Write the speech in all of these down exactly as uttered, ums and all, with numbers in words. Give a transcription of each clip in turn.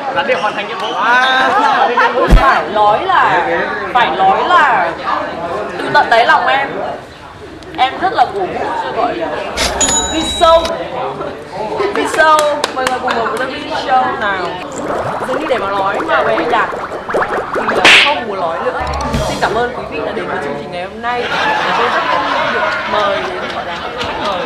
là để hoàn thành nhiệm vụ. Phải nói là phải nói là từ tận đáy lòng em em rất là cổ vũ cho gọi là đi sâu đi sâu mọi người cùng một cái đi show nào dường như để mà nói mà về anh Đạt thì là không muốn nói nữa. Xin cảm ơn quý vị đã đến với chương trình ngày hôm nay. Tôi rất vui được mời đến gọi là khách mời.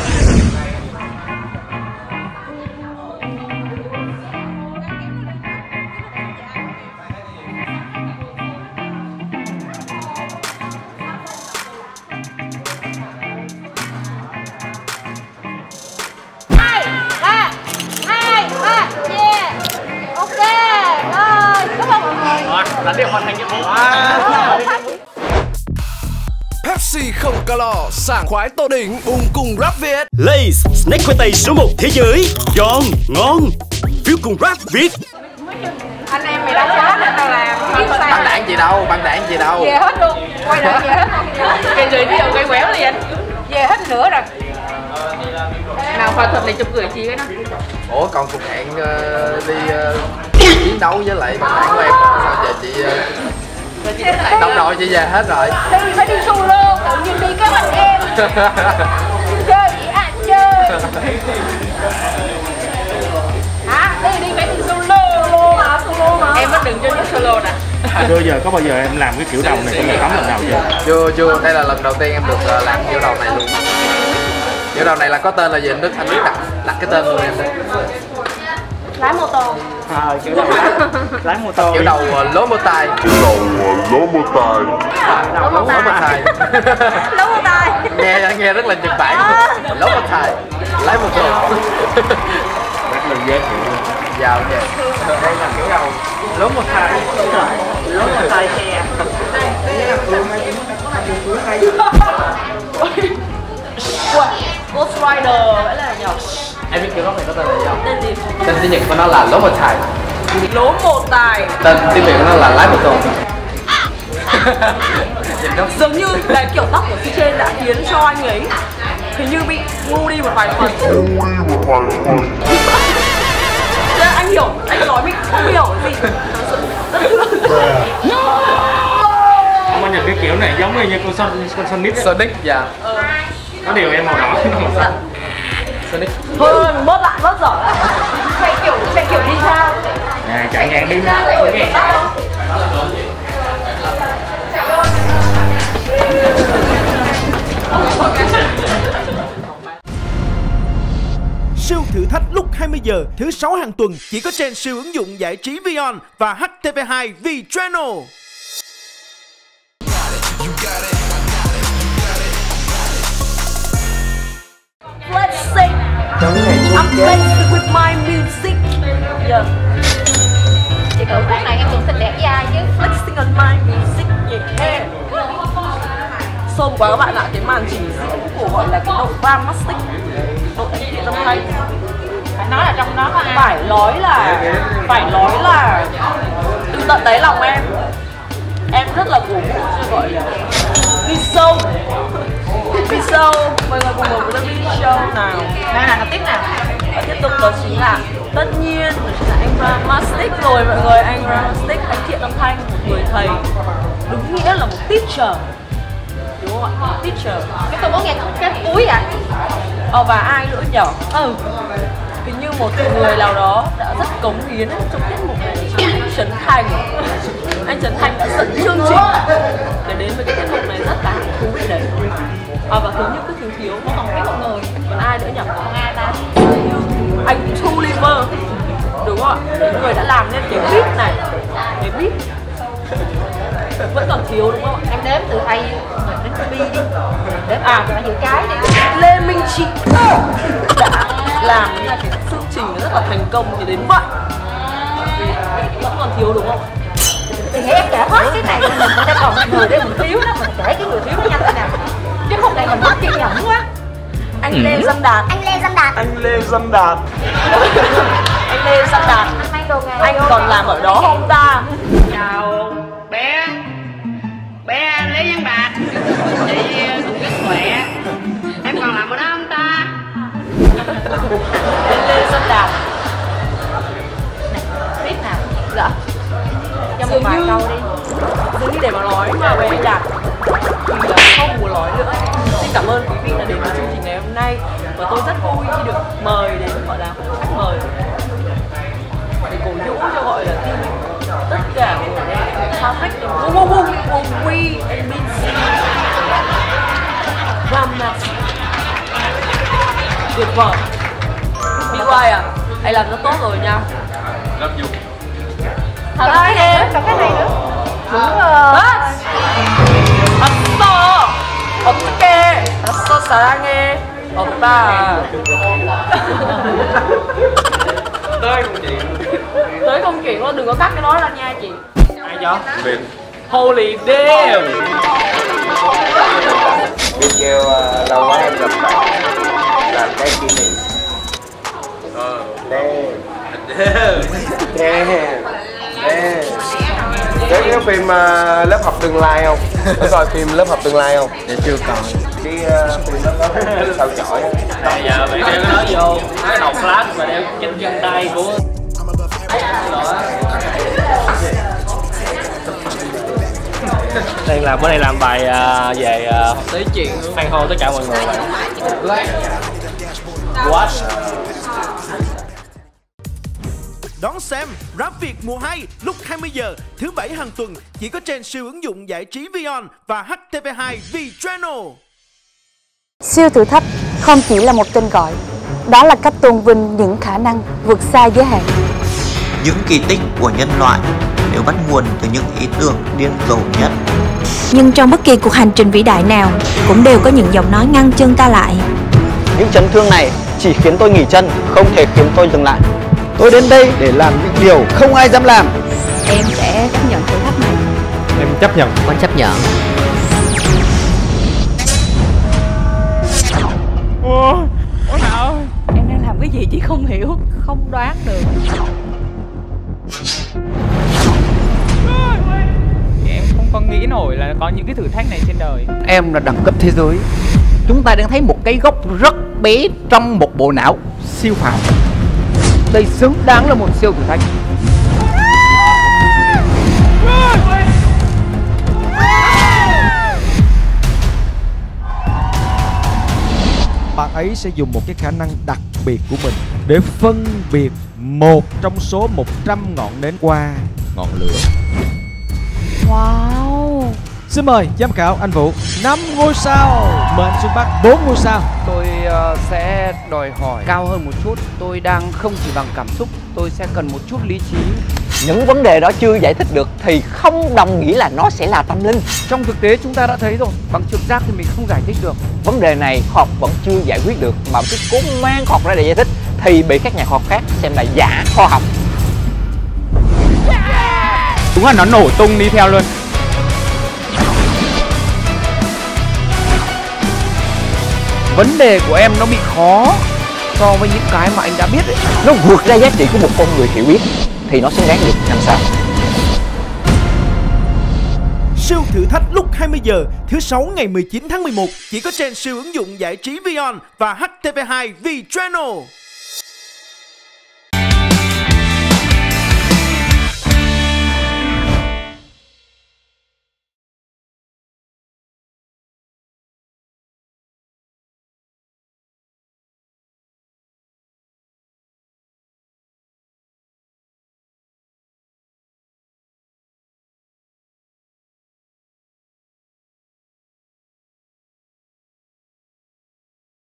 Là để hoàn thành nhiệm vụ. Pepsi không calo, sảng khoái tô đỉnh, ung cùng rap Việt. Lay's, snack khoai tây số một thế giới. Giòn, ngon, phiếu cùng rap Việt. Anh em mày đã chết nên tao làm. Băng đạn gì đâu, băng đạn gì đâu. Về hết luôn, quay lại về hết luôn. Cái giới thiệu cái quéo liền. Về hết nữa rồi. Nào hòa thuận này chụp gửi chị cái nó. Ủa còn cuộc hẹn uh, đi uh, chiến đấu với lại bạn bạn của em sao giờ chị uh, đồng đội chị về hết rồi. Thì phải đi solo, tự nhiên đi cái mình em. Chơi chị ăn chơi. Hả? Đi đi phải đi solo luôn mà, solo mà. Em vẫn đừng cho những solo nè. Chưa giờ có bao giờ em làm cái kiểu đầu này trong một tấm lần nào chưa? Chưa chưa, đây là lần đầu tiên em được uh, làm kiểu đầu này luôn. Kiểu đầu này là có tên là gì anh Đức? Anh Đức đặt đặt cái tên luôn em đây. Lái mô tô. À, kiểu đầu lái, lái mô tô. Kiểu đầu uh, lố mô tai. Kiểu đầu uh, lố mô tai. Đầu lố mô tai. Lố mô tai. Nghe nghe rất là Nhật Bản. Lố mô tai. Lái mô tô. Rất là dễ hiểu. Vào nha. Đây là kiểu đầu lố mô tai. Lố một tài xe. Ghost Rider vậy là nhỉ? Em biết kiểu đó này có tên là gì không? Tên gì? Tên tiếng Nhật của nó là lố mô tai. Lố một tài. Tên tiếng Việt của nó là lái mô tô. Giống như là kiểu tóc của trên đã khiến cho anh ấy hình như bị ngu đi một vài phần. Thế anh hiểu, anh nói mình không hiểu cái gì. Không có nhận cái kiểu này giống như con Son con Sonic. Sonic, dạ. Ờ. Có điều em màu đỏ. Dạ. Sonic. Thôi mình bớt lại, bớt giỏi. Chạy kiểu, chạy kiểu đi sao? À, chạy ngang đi. Siêu thử thách lúc hai mươi giờ thứ sáu hàng tuần chỉ có trên siêu ứng dụng giải trí Vion và hát tê vê hai V Channel. Let's sing. I'm blessed with my music. Yeah. Chị cậu khúc này em cũng xinh đẹp với ai chứ? Flexing on my music. Yeah. Xôm quá các bạn ạ, cái màn trình diễn của gọi là cái đội Dramastic, đội anh chị trong tay. Phải nói là trong đó có ai? Phải nói là phải nói là từ tận đáy lòng em em rất là cổ vũ cho gọi là đi sâu đi sâu mọi người cùng một cái đi show nào. Đây là tiếp nào. Và tiếp tục đó chính là tất nhiên đó chính là anh Dramastic rồi mọi người. Anh Dramastic, anh Thiện Âm Thanh, một người thầy đúng nghĩa là một teacher, đúng không ạ? Teacher. Cái tôi muốn nghe cái cuối vậy. Ờ và ai nữa nhở? Ừ, hình như một người nào đó đã rất cống hiến trong tiết mục này, chính là anh Trấn Thành. Anh Trấn Thành đã dẫn chương trình để đến với cái tiết mục này rất là thú vị đấy. À, và hình như cứ thiếu thiếu nó còn biết một người, còn ai nữa nhỉ? Còn ai ta? Anh Thu Liver, đúng không ạ? Những người đã làm nên cái beat này, cái beat vẫn còn thiếu đúng không ạ? Em đếm từ A đến B đi. Đếm À, từ chữ cái đi. Lê Minh Trị đã làm nên cái chương trình rất là thành công thì đến vậy. Vì vẫn còn thiếu đúng không? Thì nghĩ em kể hết cái này, mình sẽ còn người để mình thiếu đó, mình kể cái người thiếu nó nhanh thế nào. Chứ khúc này mình mất kiên nhẫn quá. Anh Lê Văn Đạt. Anh Lê Văn Đạt. Anh Lê Văn Đạt. Anh Lê Văn Đạt. Anh mang đồ nghề. Anh còn làm ở đó không ta? Chào bé bé Lê Văn Đạt, chị cũng rất khỏe, em còn làm ở đó không ta? Anh Lê Văn Đạt. Tiếp cho một vài câu đi. Dường như để mà nói mà về nhạc thì là không muốn nói nữa. Xin cảm ơn quý vị đã đến với chương trình ngày hôm nay và tôi rất vui khi được mời đến gọi là khách mời để cổ vũ cho gọi là team tất cả của Perfect Wo Wo Wo Wo We and Minzy Ramas tuyệt vời. bê i à, anh làm rất tốt rồi nha. Love you. Thật ơi em, còn cái này nữa. Đúng rồi. 아싸! 어떡해! 아싸 사랑해! 오빠! Tới không chị? Tới công chuyện đó, đừng có cắt cái đó ra nha chị. Ai vậy? Việt. Holy damn! Biết kêu uh, lâu quá em gặp bạn làm cái kỷ niệm. Ờ. Damn. Damn. Damn. Có nhớ phim uh, Lớp học tương lai không? Có coi phim Lớp học tương lai không? Dạ chưa coi. Cái uh, phim đó có sao chổi. Bây giờ bạn đeo cái đó vô, cái đầu flash và đeo trên chân tay của đang làm bữa nay làm bài uh, về uh, tới chuyện fan hô tất cả mọi người. What? Đón xem Rap Việt mùa hai lúc hai mươi giờ thứ bảy hàng tuần chỉ có trên siêu ứng dụng giải trí Vion và hát tê vê hai V Channel. Siêu thử thách không chỉ là một tên gọi, đó là cách tôn vinh những khả năng vượt xa giới hạn. Những kỳ tích của nhân loại đều bắt nguồn từ những ý tưởng điên rồ nhất. Nhưng trong bất kỳ cuộc hành trình vĩ đại nào cũng đều có những giọng nói ngăn chân ta lại. Những chấn thương này chỉ khiến tôi nghỉ chân, không thể khiến tôi dừng lại. Tôi đến đây để làm những điều không ai dám làm. Em sẽ chấp nhận thử thách này. Em chấp nhận. Anh chấp nhận. Ủa? Ủa nào? Em đang làm cái gì chị không hiểu, không đoán được. Em không có nghĩ nổi là có những cái thử thách này trên đời. Em là đẳng cấp thế giới. Chúng ta đang thấy một cái gốc rất bé trong một bộ não siêu phàm. Đây xứng đáng là một siêu thử thách. Bạn ấy sẽ dùng một cái khả năng đặc biệt của mình để phân biệt một trong số một trăm ngọn nến qua ngọn lửa. Wow. Xin mời giám khảo anh Vũ. Năm ngôi sao, mời anh Xuân Bắc bốn ngôi sao. Tôi uh, sẽ đòi hỏi cao hơn một chút. Tôi đang không chỉ bằng cảm xúc, tôi sẽ cần một chút lý trí. Những vấn đề đó chưa giải thích được thì không đồng nghĩa là nó sẽ là tâm linh. Trong thực tế chúng ta đã thấy rồi, bằng trực giác thì mình không giải thích được. Vấn đề này khoa học vẫn chưa giải quyết được, mà cứ cố mang khoa học ra để giải thích thì bị các nhà khoa học khác xem là giả khoa học. Đúng là nó nổ tung đi theo luôn. Vấn đề của em nó bị khó so với những cái mà anh đã biết ấy. Nó vượt ra giá trị của một con người hiểu biết thì nó sẽ đáng được làm sao. Siêu thử thách lúc hai mươi giờ thứ sáu ngày mười chín tháng mười một chỉ có trên siêu ứng dụng giải trí Vion và hát tê vê hai V Channel.